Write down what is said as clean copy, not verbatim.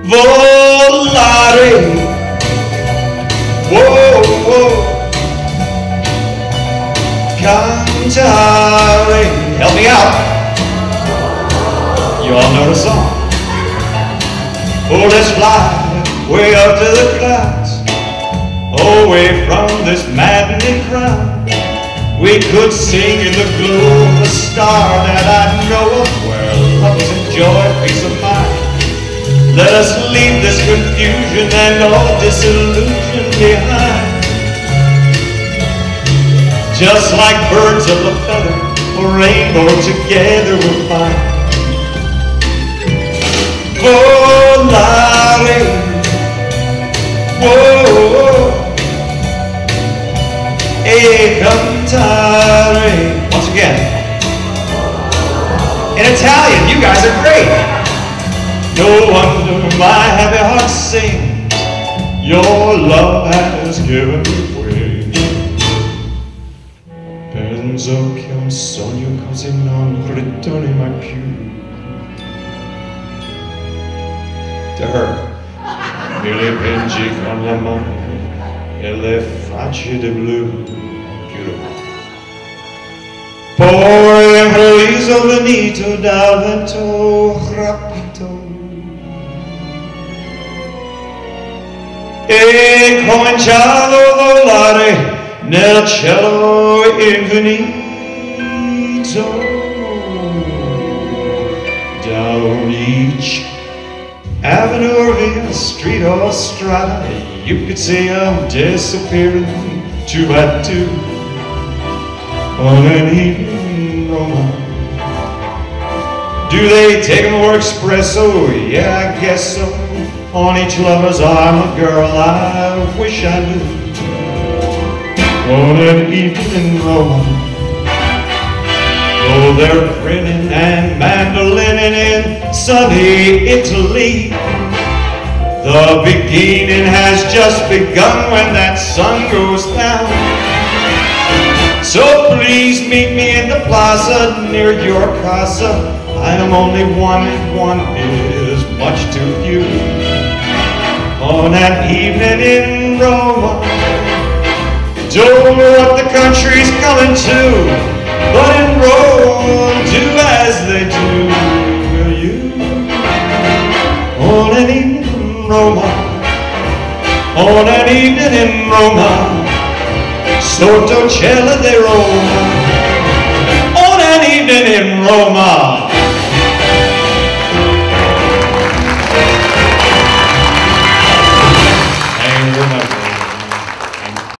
Volare. Whoa, whoa. Cantare. Help me out. You all know the song. Oh, let's fly way up to the clouds, away from this maddening crowd. We could sing in the glow of a star that I know of, where love and joy, peace of mind. Let us leave this confusion and all disillusion behind. Just like birds of a feather, a rainbow together we'll find. Volare, whoa, e cantare. Once again, in Italian, you guys are great. No wonder my happy heart sings, your love has given me way. Penso che un sogno così non ritorni mai più. To her, mi ripengi con l'amore e le facce di blu. Beautiful. Poi improvviso venito dal vento rapito e cominciato a volare nel cielo infinito. Down each avenue or via, street or strada, you could see them disappearing two by two on an evening Roma. Do they take them more espresso? Yeah, I guess so. On each lover's arm a girl I wish I knew. On an evening Roma. Oh, they're grinning and mandolining in sunny Italy. The beginning has just begun when that sun goes down. So please meet me in the plaza near your casa. I am only one and one is much too few. On that evening in Roma, don't know what the country's coming to, but in Rome, do as they do. Will you? On an evening in Roma, on an evening in Roma, sotto cielo di Roma, on an evening in Roma.